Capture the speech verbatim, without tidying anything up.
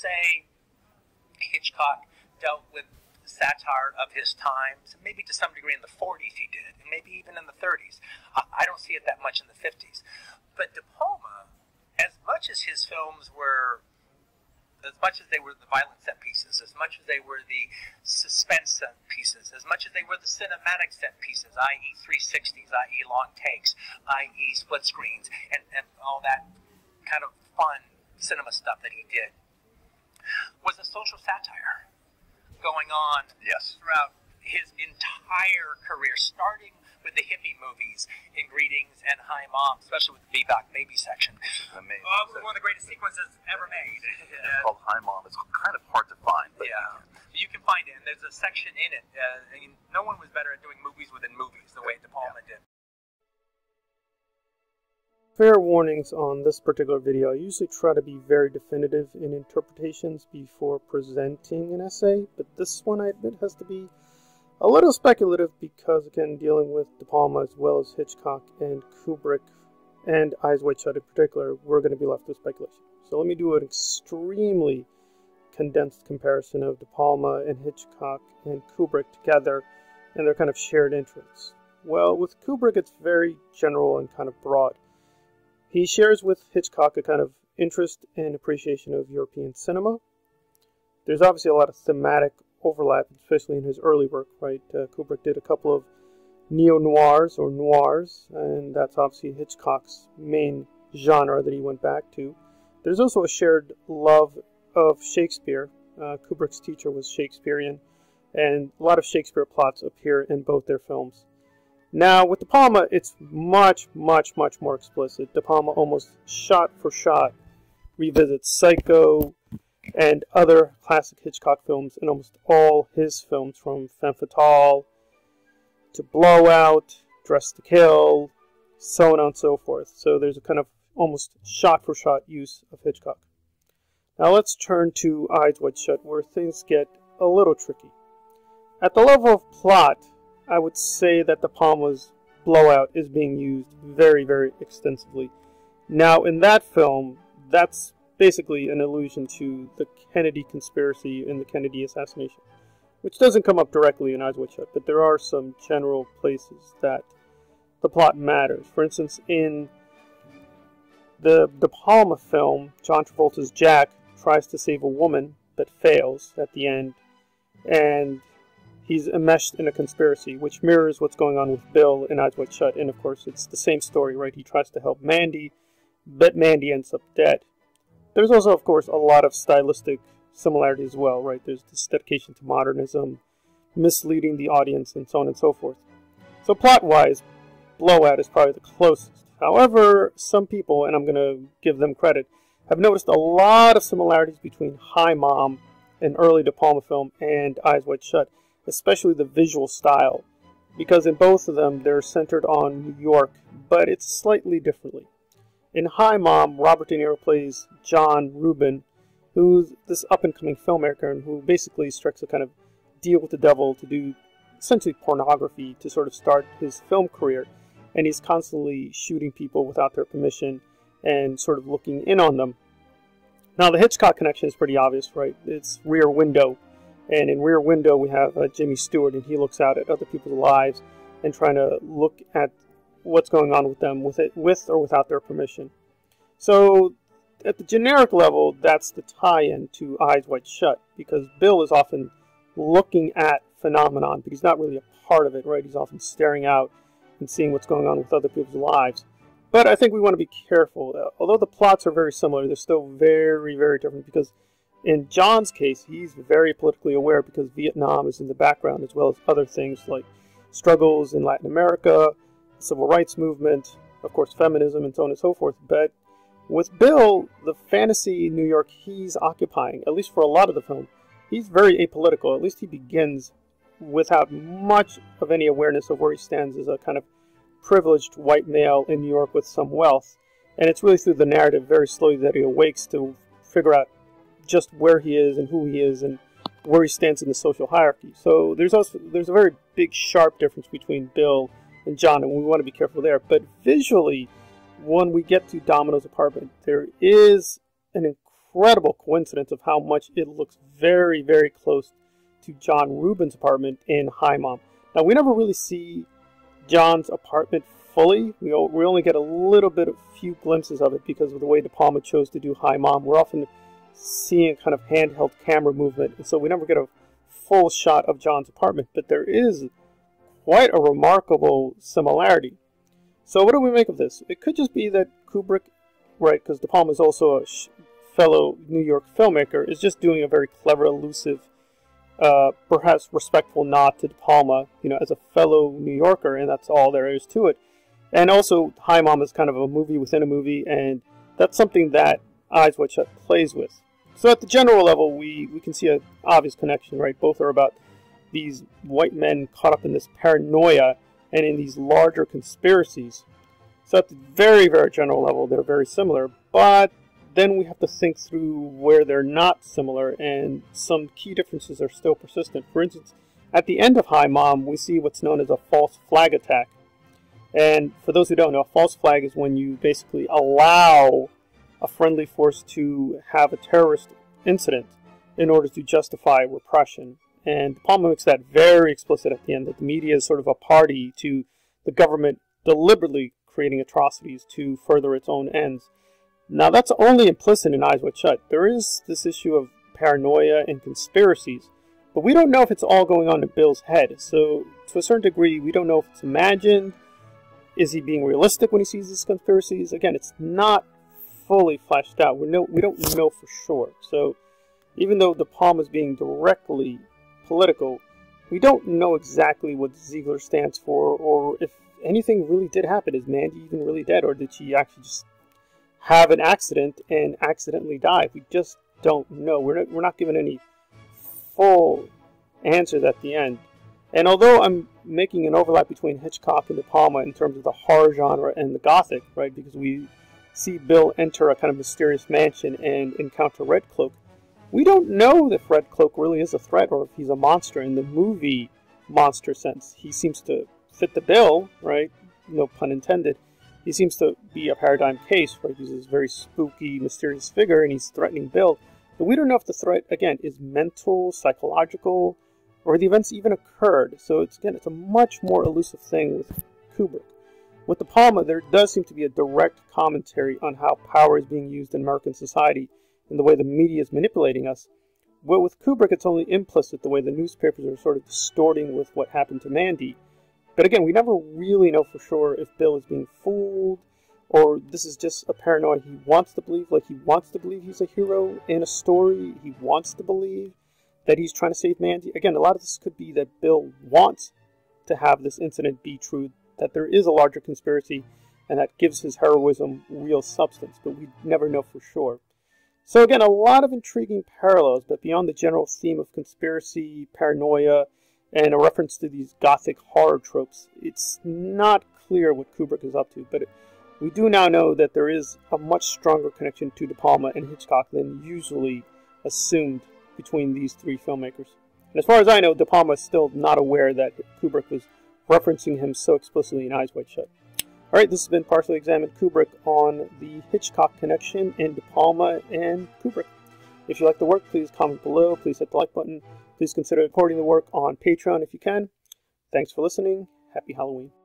say Hitchcock dealt with satire of his times, maybe to some degree in the forties he did, and maybe even in the thirties. I don't see it that much in the fifties. But De Palma, as much as his films were, as much as they were the violent set pieces, as much as they were the suspense set pieces, as much as they were the cinematic set pieces, that is three sixties, that is long takes, that is split screens, and, and all that kind of fun cinema stuff that he did, was a social satire going on yes. throughout his entire career, starting with the hippie movies in Greetings and Hi Mom, especially with the Bebop Baby section. Amazing. Oh, one of the greatest sequences ever made. It's called Hi Mom. It's kind of hard to find. But yeah, you can find it, and there's a section in it. Uh, I mean, no one was better at doing movies within movies the way De Palma yeah. did. Fair warnings on this particular video. I usually try to be very definitive in interpretations before presenting an essay, but this one I admit has to be a little speculative because, again, dealing with De Palma as well as Hitchcock and Kubrick and Eyes Wide Shut in particular, we're going to be left with speculation. So let me do an extremely condensed comparison of De Palma and Hitchcock and Kubrick together and their kind of shared interests. Well, with Kubrick, it's very general and kind of broad. He shares with Hitchcock a kind of interest and appreciation of European cinema. There's obviously a lot of thematic overlap, especially in his early work, right? Uh, Kubrick did a couple of neo-noirs or noirs, and that's obviously Hitchcock's main genre that he went back to. There's also a shared love of Shakespeare. Uh, Kubrick's teacher was Shakespearean, and a lot of Shakespeare plots appear in both their films. Now, with De Palma, it's much, much, much more explicit. De Palma almost shot for shot revisits Psycho and other classic Hitchcock films in almost all his films, from Femme Fatale to Blowout, Dress to Kill, so on and so forth. So there's a kind of almost shot-for-shot use of Hitchcock. Now let's turn to Eyes Wide Shut, where things get a little tricky. At the level of plot, I would say that De Palma's Blowout is being used very, very extensively. Now, in that film, that's basically an allusion to the Kennedy conspiracy and the Kennedy assassination, which doesn't come up directly in Eyes Wide Shut, but there are some general places that the plot matters. For instance, in the De Palma film, John Travolta's Jack tries to save a woman, but fails at the end, and he's enmeshed in a conspiracy, which mirrors what's going on with Bill in Eyes Wide Shut. And of course, it's the same story, right? He tries to help Mandy, but Mandy ends up dead. There's also, of course, a lot of stylistic similarity as well, right? There's this dedication to modernism, misleading the audience, and so on and so forth. So plot-wise, Blowout is probably the closest. However, some people, and I'm going to give them credit, have noticed a lot of similarities between Hi Mom, an early De Palma film, and Eyes Wide Shut, especially the visual style, because in both of them they're centered on New York, but it's slightly differently. In Hi Mom, Robert De Niro plays John Rubin, who's this up-and-coming filmmaker and who basically strikes a kind of deal with the devil to do essentially pornography to sort of start his film career, and he's constantly shooting people without their permission and sort of looking in on them. Now, the Hitchcock connection is pretty obvious, right? It's Rear Window. And in Rear Window, we have uh, Jimmy Stewart, and he looks out at other people's lives and trying to look at what's going on with them, with it, with or without their permission. So, at the generic level, that's the tie-in to Eyes Wide Shut, because Bill is often looking at phenomenon, but he's not really a part of it, right? He's often staring out and seeing what's going on with other people's lives. But I think we want to be careful. Uh, although the plots are very similar, they're still very, very different, because in John's case, he's very politically aware because Vietnam is in the background, as well as other things like struggles in Latin America, the civil rights movement, of course feminism, and so on and so forth. But with Bill, the fantasy New York he's occupying, at least for a lot of the film, he's very apolitical. At least he begins without much of any awareness of where he stands as a kind of privileged white male in New York with some wealth. And it's really through the narrative very slowly that he awakes to figure out just where he is and who he is and where he stands in the social hierarchy. So there's also there's a very big sharp difference between Bill and John, and we want to be careful there. But visually, when we get to Domino's apartment, there is an incredible coincidence of how much it looks very, very close to John Rubin's apartment in Hi Mom. Now, we never really see John's apartment fully. We, we only get a little bit, a few glimpses of it because of the way De Palma chose to do Hi Mom. We're often seeing kind of handheld camera movement, and so we never get a full shot of John's apartment, but there is quite a remarkable similarity. So what do we make of this? It could just be that Kubrick, right, because De Palma is also a sh fellow New York filmmaker, is just doing a very clever, elusive, uh, perhaps respectful nod to De Palma, you know, as a fellow New Yorker, and that's all there is to it. And also, Hi Mom is kind of a movie within a movie, and that's something that Eyes Wide Shut plays with. So at the general level, we, we can see an obvious connection, right? Both are about these white men caught up in this paranoia and in these larger conspiracies. So at the very, very general level, they're very similar. But then we have to think through where they're not similar, and some key differences are still persistent. For instance, at the end of Hi Mom, we see what's known as a false flag attack. And for those who don't know, a false flag is when you basically allow a friendly force to have a terrorist incident in order to justify repression. And De Palma makes that very explicit at the end, that the media is sort of a party to the government deliberately creating atrocities to further its own ends. Now, that's only implicit in Eyes Wide Shut. There is this issue of paranoia and conspiracies, but we don't know if it's all going on in Bill's head. So, to a certain degree, we don't know if it's imagined. Is he being realistic when he sees these conspiracies? Again, it's not fully fleshed out. We know we don't know for sure. So, even though De Palma is being directly political, we don't know exactly what Ziegler stands for, or if anything really did happen. Is Mandy even really dead, or did she actually just have an accident and accidentally die? We just don't know. We're not, we're not given any full answers at the end. And although I'm making an overlap between Hitchcock and De Palma in terms of the horror genre and the Gothic, right, because we see Bill enter a kind of mysterious mansion and encounter Red Cloak, we don't know if Red Cloak really is a threat or if he's a monster in the movie monster sense. He seems to fit the bill, right? No pun intended. He seems to be a paradigm case, right? He's this very spooky, mysterious figure, and he's threatening Bill. But we don't know if the threat, again, is mental, psychological, or the events even occurred. So it's, again, it's a much more elusive thing with Kubrick. With De Palma, there does seem to be a direct commentary on how power is being used in American society and the way the media is manipulating us. But with Kubrick, it's only implicit, the way the newspapers are sort of distorting with what happened to Mandy. But again, we never really know for sure if Bill is being fooled, or this is just a paranoia he wants to believe, like he wants to believe he's a hero in a story. He wants to believe that he's trying to save Mandy. Again, a lot of this could be that Bill wants to have this incident be true, that there is a larger conspiracy, and that gives his heroism real substance, but we never know for sure. So again, a lot of intriguing parallels, but beyond the general theme of conspiracy, paranoia, and a reference to these Gothic horror tropes, it's not clear what Kubrick is up to, but it, we do now know that there is a much stronger connection to De Palma and Hitchcock than usually assumed between these three filmmakers. And as far as I know, De Palma is still not aware that Kubrick was referencing him so explicitly in Eyes Wide Shut. Alright, this has been Partially Examined Kubrick on the Hitchcock connection in De Palma and Kubrick. If you like the work, please comment below, please hit the like button, please consider supporting the work on Patreon if you can. Thanks for listening, happy Halloween.